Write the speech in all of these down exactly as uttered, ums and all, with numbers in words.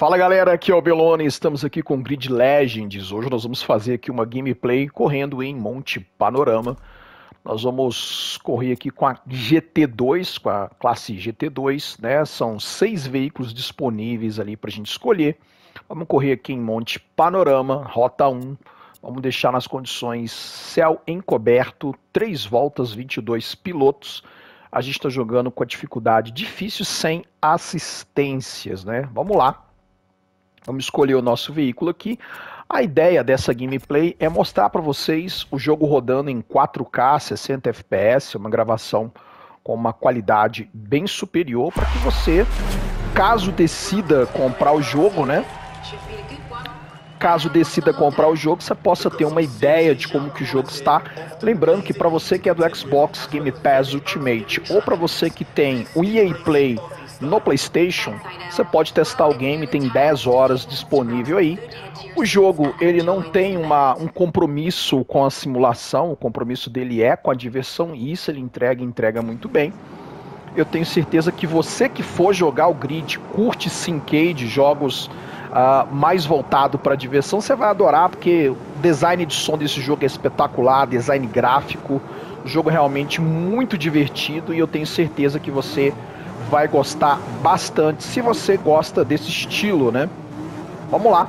Fala galera, aqui é o Belone, estamos aqui com Grid Legends. Hoje nós vamos fazer aqui uma gameplay correndo em Monte Panorama. Nós vamos correr aqui com a G T dois, com a classe G T dois, né? São seis veículos disponíveis ali para a gente escolher. Vamos correr aqui em Monte Panorama, rota um. Vamos deixar nas condições céu encoberto, três voltas, vinte e dois pilotos. A gente está jogando com a dificuldade difícil, sem assistências, né? Vamos lá. Vamos escolher o nosso veículo aqui. A ideia dessa gameplay é mostrar para vocês o jogo rodando em quatro K, sessenta F P S, uma gravação com uma qualidade bem superior para que você, caso decida comprar o jogo, né? Caso decida comprar o jogo, você possa ter uma ideia de como que o jogo está. Lembrando que para você que é do Xbox Game Pass Ultimate ou para você que tem o E A Play no PlayStation, você pode testar o game, tem dez horas disponível aí. O jogo ele não tem uma, um compromisso com a simulação, o compromisso dele é com a diversão, e isso ele entrega e entrega muito bem. Eu tenho certeza que você que for jogar o Grid, curte Syncade, jogos uh, mais voltado para a diversão, você vai adorar, porque o design de som desse jogo é espetacular, design gráfico, o jogo é realmente muito divertido e eu tenho certeza que você vai gostar bastante, se você gosta desse estilo, né? Vamos lá.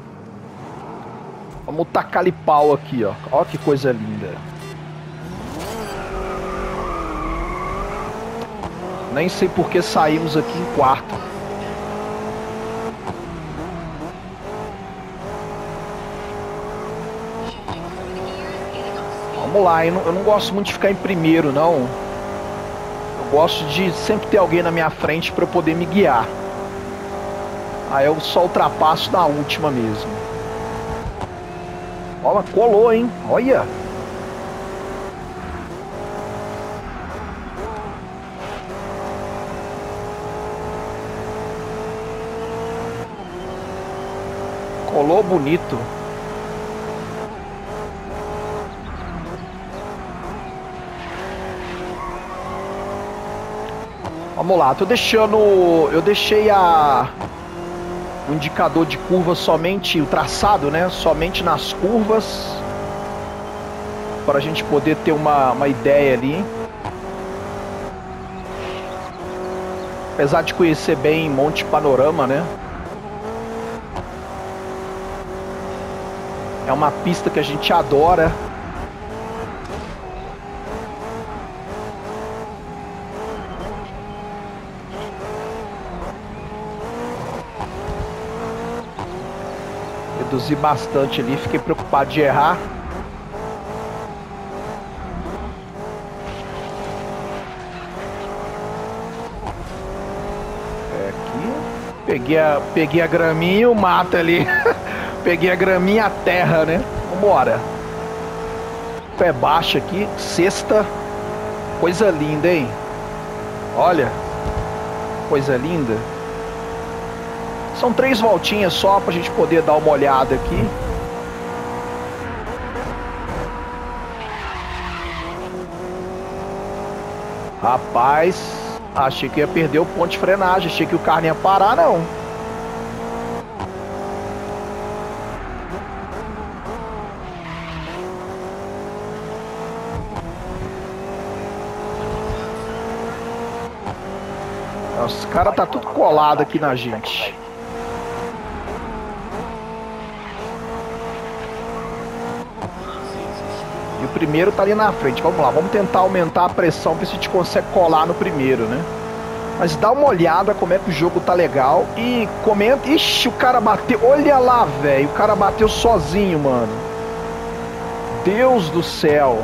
Vamos tacar-lhe pau aqui, ó. Ó que coisa linda. Nem sei por que saímos aqui em quarto. Vamos lá, eu não, eu não gosto muito de ficar em primeiro, não. Gosto de sempre ter alguém na minha frente para eu poder me guiar. Aí eu só ultrapasso na última mesmo. Olha, colou, hein? Olha! Colou bonito. Vamos lá, tô deixando, eu deixei a, o indicador de curva somente, o traçado, né, somente nas curvas, para a gente poder ter uma, uma ideia ali. Apesar de conhecer bem Monte Panorama, né, é uma pista que a gente adora. Reduzi bastante ali, fiquei preocupado de errar. É aqui. Peguei a, peguei a graminha e o mato ali. Peguei a graminha e a terra, né? Vambora. Pé baixo aqui, sexta. Coisa linda, hein? Olha. Coisa linda. São três voltinhas só pra gente poder dar uma olhada aqui. Rapaz, achei que ia perder o ponto de frenagem. Achei que o carro ia parar, não. Nossa, os caras tá tudo colado aqui na gente. E o primeiro tá ali na frente. Vamos lá, vamos tentar aumentar a pressão, ver se a gente consegue colar no primeiro, né? Mas dá uma olhada como é que o jogo tá legal e comenta. Ixi, o cara bateu. Olha lá, velho. O cara bateu sozinho, mano. Deus do céu.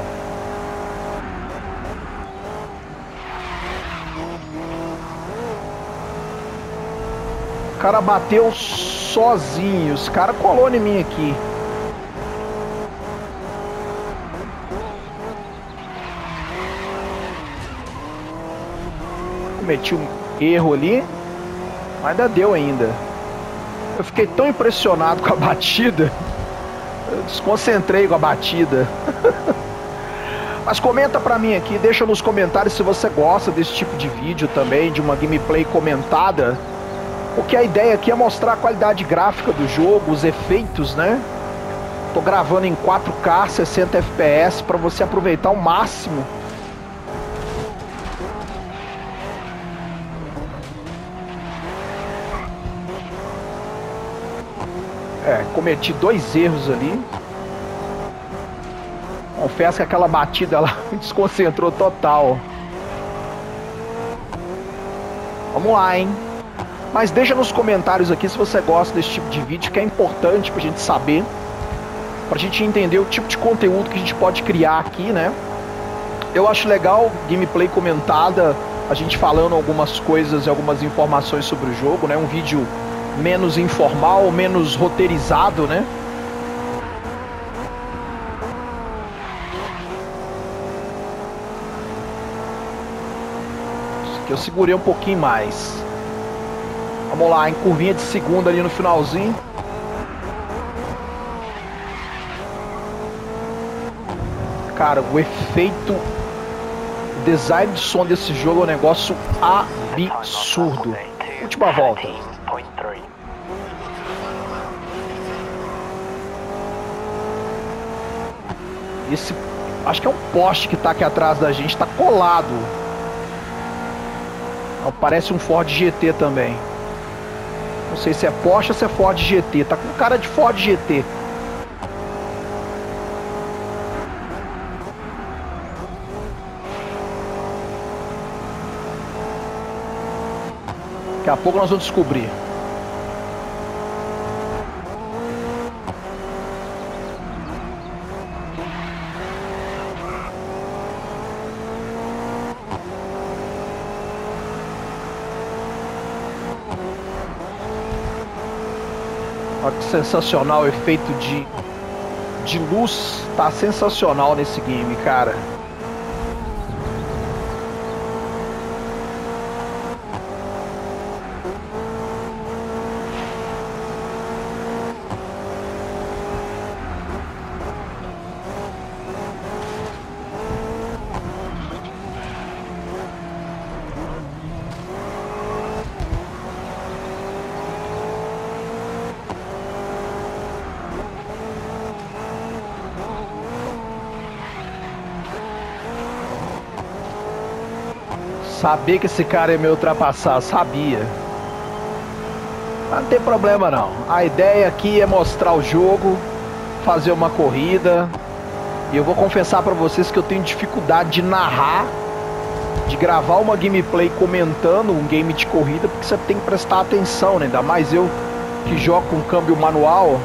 O cara bateu sozinho. Os caras colou em mim aqui. Cometi um erro ali, mas ainda deu ainda. Eu fiquei tão impressionado com a batida, eu desconcentrei com a batida. Mas comenta pra mim aqui, deixa nos comentários se você gosta desse tipo de vídeo também, de uma gameplay comentada. Porque a ideia aqui é mostrar a qualidade gráfica do jogo, os efeitos, né? Tô gravando em quatro K, sessenta F P S, para você aproveitar ao máximo. É, cometi dois erros ali. Confesso que aquela batida lá me desconcentrou total. Vamos lá, hein? Mas deixa nos comentários aqui se você gosta desse tipo de vídeo, que é importante pra gente saber, pra gente entender o tipo de conteúdo que a gente pode criar aqui, né? Eu acho legal gameplay comentada, a gente falando algumas coisas e algumas informações sobre o jogo, né? Um vídeo menos informal, menos roteirizado, né? Que eu segurei um pouquinho mais. Vamos lá, em curvinha de segunda ali no finalzinho. Cara, o efeito, o design de som desse jogo é um negócio absurdo. Última volta. Esse, acho que é um poste que tá aqui atrás da gente, tá colado. Não, parece um Ford G T também. Não sei se é Porsche ou se é Ford G T. Tá com cara de Ford G T. Daqui a pouco nós vamos descobrir. Olha que sensacional o efeito de, de luz. Tá sensacional nesse game, cara. Sabia que esse cara ia me ultrapassar, sabia. Mas não tem problema não. A ideia aqui é mostrar o jogo, fazer uma corrida. E eu vou confessar pra vocês que eu tenho dificuldade de narrar, de gravar uma gameplay comentando um game de corrida, porque você tem que prestar atenção, né? Ainda mais eu que jogo com câmbio manual.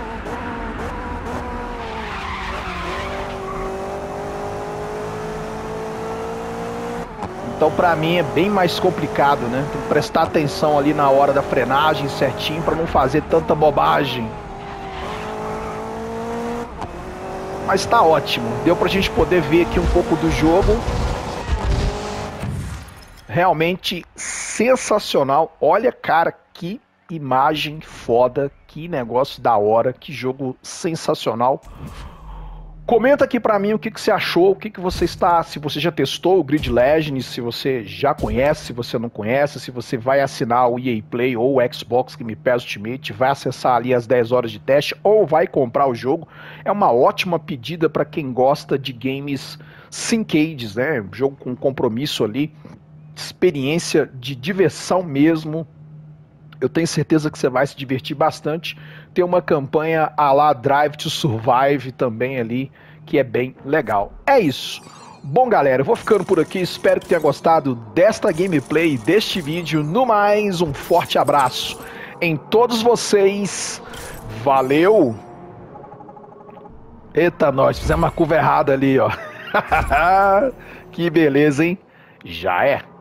Então pra mim é bem mais complicado, né? Tem que prestar atenção ali na hora da frenagem certinho pra não fazer tanta bobagem. Mas tá ótimo. Deu pra gente poder ver aqui um pouco do jogo. Realmente sensacional. Olha, cara, que imagem foda. Que negócio da hora. Que jogo sensacional. Comenta aqui pra mim o que, que você achou, o que, que você está, se você já testou o Grid Legends, se você já conhece, se você não conhece, se você vai assinar o E A Play ou o Xbox Game Pass Ultimate, vai acessar ali as dez horas de teste ou vai comprar o jogo. É uma ótima pedida para quem gosta de games syncades, né? Jogo com compromisso ali, experiência de diversão mesmo. Eu tenho certeza que você vai se divertir bastante. Tem uma campanha à la Drive to Survive também ali, que é bem legal. É isso. Bom, galera, eu vou ficando por aqui. Espero que tenha gostado desta gameplay, deste vídeo. No mais, um forte abraço em todos vocês. Valeu! Eita, nós fizemos uma curva errada ali, ó. Que beleza, hein? Já é.